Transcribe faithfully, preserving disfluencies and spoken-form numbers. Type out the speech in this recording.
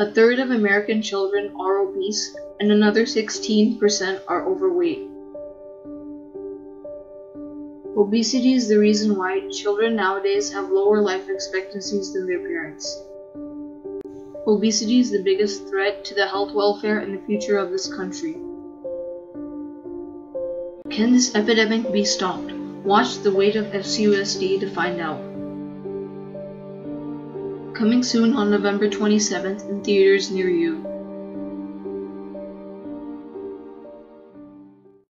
A third of American children are obese, and another sixteen percent are overweight. Obesity is the reason why children nowadays have lower life expectancies than their parents. Obesity is the biggest threat to the health, welfare, and the future of this country. Can this epidemic be stopped? Watch The Weight of F C U S D to find out. Coming soon on November twenty-seventh in theaters near you.